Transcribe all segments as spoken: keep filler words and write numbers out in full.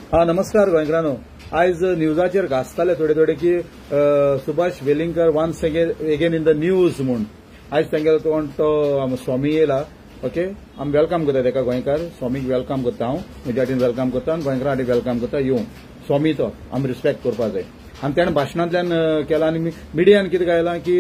हा नमस्कार गोंयकारांनो. आयज न्यूजाचेर घासताले थोडे थोडे की Subhash Velingkar once again in the news म्हूण. आयज तांगेलो कोण तो स्वामी येयला. ओके, आमी वेलकम करता ताका गोंयकार. स्वामीक वेलकम करता हांव, म्हज्या वाटेन वेलकम करता आनी गोंयकारां वाटेन वेलकम करता. येवं स्वामी तो आमी रिस्पेक्ट करपा जाय. आनी ताणें भाशणांतल्यान केलां आनी मिडियान कितें गायलां की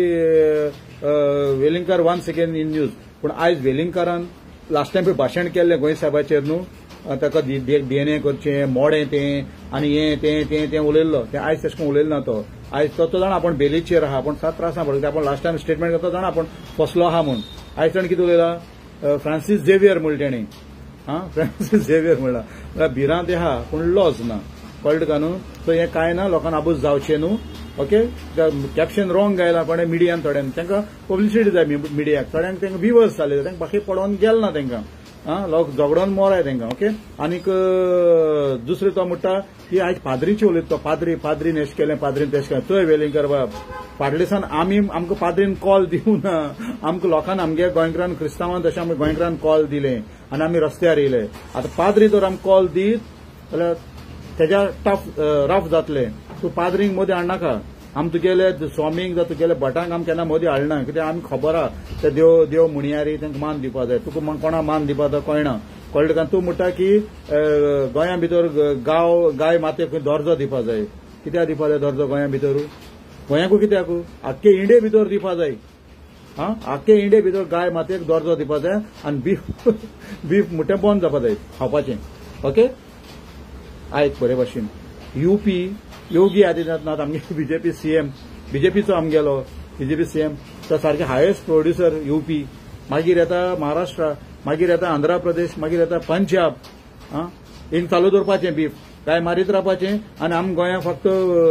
Velingkar once again in news. पूण आयज वेलिंगकरान लास्ट टायम भाशण केल्लें गोंय साहेबाचेर न्हू, ताका डीएनए करचें मोडें तें आनी हें तें तें तें उलयल्लो. तें आयज तशें करून उलयलो ना तो. आयज तो तो जाणा आपूण बेलीचेर आहा, पूण सात त्रास आहा पडटा. आपूण लास्ट टायम स्टेटमेंट करता जाणा आपूण फसलो आहा म्हूण. आयज ताणें कितें उलयलां, फ्रांसीस झेवियर म्हणलें तेणी. हा फ्रांसीस झेवियर म्हणला भिरांत आहा पूण लॉज ना. कळ्ळें का न्हू. सो हें कांय ना, लोकांना आबूज जावचें न्हू. ओके, कॅप्शन रॉंग गायला पण मिडियान थोड्यांक तांकां पब्लिसिटी जाय. मिडियाक थोड्यांक तांकां व्हिवर्स जाले, तांकां बाकी पडोवन गेल ना तांकां. हा लोक झगडोन मोराय तांकां. ओके, आनीक दुसरें तो म्हणटा की आयज पाद्रीची उलयता तो. पाद्री पाद्रीन एश केलें, पाद्रीन तेश केलें. थंय वेलिंगकर बाब फाटल्या दिसान आमी आमकां पाद्रीन कॉल दिवं ना. आमकां लोकांन आमगे गोंयकारान क्रिस्तांवान तशें आमी गोंयकारान कॉल दिलें आनी आमी रस्त्यार येयले. आतां पाद्री तर आमकां कॉल दीत जाल्यार तेज्या टफ रफ जातलें. तूं पाद्रींक मोदी हाडनाका. आमी तुगेले स्वामीक जावं तुगेले भटांक आमी केन्ना मोदी हाडना. कित्याक आमी खबर आहा ते देव देव म्हणयारी तांकां मान दिवपा जाय. तुका कोणा मान दिवपा तो कळना. कळ्ळें का. तूं म्हणटा की गोंया भितर गांव गाय मातेक खंय दर्जो दिवपा जाय. कित्याक दिवपा जाय दर्जो गोंया भितर? गोंयाकू कित्याक? आख्खे इंडिये भितर दिवपा जाय. हा आख्खे इंडिये भितर गाय मातेक दर्जो दिवपा जाय आनी बीफ बीफ म्हणटा बंद जावपा जाय खावपाचें. ओके, आयक बरे भाशेन यूपी योगी आदित्यनाथ आमगे बीजेपी सीएम, बीजेपीचो आमगेलो बीजेपी सीएम तो सारखे हायेस्ट प्रोड्युसर यूपी. मागीर येता महाराष्ट्र, मागीर येता आंध्र प्रदेश, मागीर येता पंजाब. हा हिंग चालू दवरपाचें बीफ, गाय मारीत रावपाचें आनी आमी गोंयांक फक्त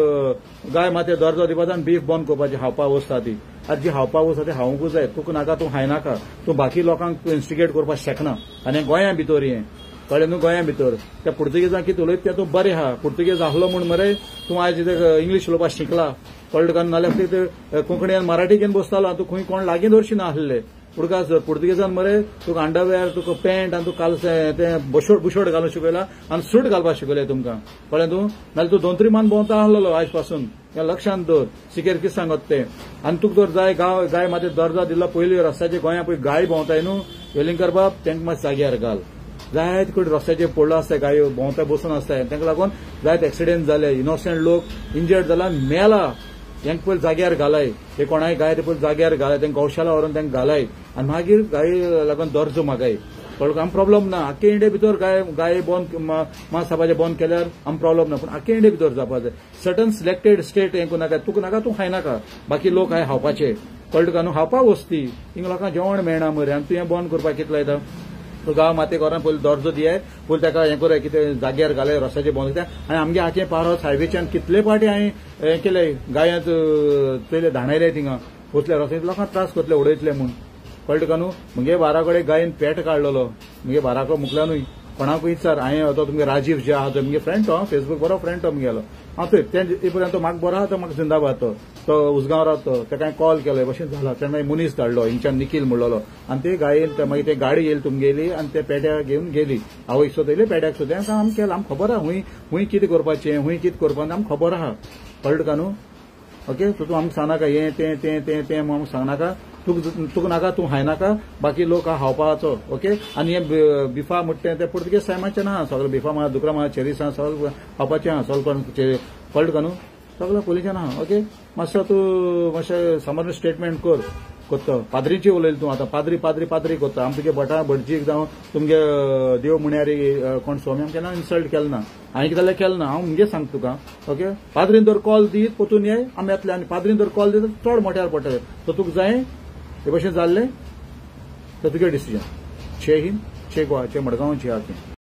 गाय माते दर्जो दिवपाचो आनी बीफ बंद करपाचें खावपा वस्ता ती. आतां जी खावपा वस्ता ती खावंकूच जाय. तुका नाका तूं खायनाका. तूं बाकी लोकांक तूं इन्स्टिगेट करपाक शकना. आनी गोंया भितर हें कळ्ळें न्हू. गोंया भितर त्या पुर्तुगेजांक कितें उलयता तें तूं बरें आहा. पुर्तुगेज आहलो म्हूण मरे तूं आयज इंग्लीश उलोवपाक शिकला. कळ्ळें का. नाल्यार ते कोंकणी आनी मराठी घेवन बसतालो तूं खंय कोण लागीं दवरची ना आसले. उडकास पुर्तुगेजान मरे तुका अंडरवेअर, तुका पॅन्ट आनी तुका कालसें तें बुशोड बुशोड घालूंक शिकयला आनी सूट घालपाक शिकयलें तुमकां. कळ्ळें तूं. नाल्यार तूं दोन तरी मान भोंवता आहलो आयज पासून. हें लक्षांत दवर. सिकेर कितें सांगत तें. आनी तुका जर जाय गांव गाय माते दर्जो दिल्लो पयलीं रस्त्याचे गोंया पळय गाय भोंवताय न्हू वेलिंगकर बाब, तांकां मातशें जाग्यार घाल. जायत कडेन रस्त्याचेर पडलो आसता गायो भोंवता बसून आसताय. तांकां लागून जायत एक्सिडेंट जाले, इनोसेंट लोक इंजर्ड जाला मेला. तांकां पयलीं जाग्यार घालाय. ते कोणाय गाय ते पयलीं जाग्यार घालाय, तांकां गौशाला व्हरून तांकां घालाय आनी मागीर गाय लागून दर्जो मागाय. कळ्ळें. आमी प्रॉब्लम ना. आख्खे इंडिये भितर गाय गाय बंद महासभाचे बंद केल्यार आमी प्रॉब्लम ना. पूण आख्खे इंडिये भितर जावपा जाय. सर्टन सिलेक्टेड स्टेट हें नाका. तुका नाका तूं खायनाका. बाकी लोक हाय खावपाचे. कळ्ळें का न्हू. खावपा वस्ती हिंग लोकांक जेवण मेळना मरे आनी तूं हें बंद करपाक कितें लायता. तो गांव मातेक व्हरोन पयलीं दर्जो दियाय, पयलीं ताका हें कराय कितें जाग्यार घालाय रस्त्याचेर बंद कित्याक. आनी आमगे हाचे पारोस हायवेच्यान कितले पाटी हांवें हें केलें गायांत चयले धाणयले थिंगा वतले रस्त्याचेर लोकांक त्रास करतले उडयतले म्हूण. कळ्ळें का न्हू. म्हगे बारा कडेन गायेन पेट काडलेलो. म्हगे बाराको मुखल्यानूय कोणाकूय विचार. हांवें तो तुमगे राजीव जे आहा तो म्हगे फ्रेंड तो फेसबूक बरो फ्रेंड तो म्हगेलो. हांव थंय ते पर्यंत तो म्हाका बरो आहा तो म्हाका जिंदाबाद तो तो उसगांव रावता तो. ताका हांवें कॉल केलो भशेन जाला. तेन्ना मनीस धाडलो हिंगच्यान निखील म्हणलोलो आनी ते गायेन मागीर ते गाडी येयली तुमगेली आनी ते पेट्याक घेवन गेली. आवयक सोदयली पेट्याक सोदय आतां आमी केलां. आमकां खबर आहा हूंय हूंय कितें करपाचें हूंय कितें करपाचें आमकां खबर आहा. कळ्ळें का न्हू. ओके, सो तूं आमकां सांगनाका हें तें तें तें तें आमकां सांगनाका. तुका तुका नाका तूं खायनाका. बाकी लोक हा खावपाचो. ओके, आनी हें बिफा म्हणटा तें पुर्तुगेज सायमाचें ना. सगळें बिफा म्हळ्यार दुकरा म्हळ्यार चेरीस आहा सगळें खावपाचें आहा. सगळें कळ्ळें का न्हू. सगळें पयलींच्यान आहा. ओके, मातसो तूं मातशें समर स्टेटमेंट कर कोत्तो. पाद्रीची उलयलें तूं आतां. पाद्री पाद्री पाद्री कोत्ता. आमी तुगे भटा भटजीक जावं तुमगे देव म्हणयारी कोण स्वामी आमी केन्ना इन्सल्ट केलें ना. हांवें कितें जाल्यार केलें ना. हांव मुगे सांगता तुका. ओके, पाद्रीन तर कॉल दीत पोतून येय आमी येतले. आनी पाद्रीन तर कॉल दीत चड मोठ्यार पडटलें. सो तुका जाय हे भशेन जाल्लें तर तुगे डिसिजन. चे हिंद, चे गोवा, चे मडगांव, चे आखें.